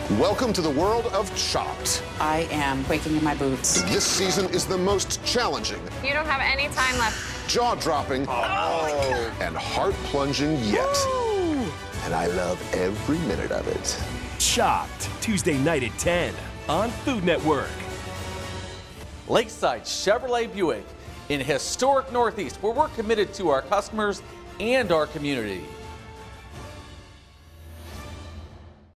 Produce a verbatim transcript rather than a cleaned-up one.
Welcome to the world of Chopped. I am quaking in my boots. This season is the most challenging. You don't have any time left. Jaw-dropping. Oh. And heart-plunging yet. Woo! And I love every minute of it. Chopped, Tuesday night at ten on Food Network. Lakeside Chevrolet Buick in historic Northeast, where we're committed to our customers and our community.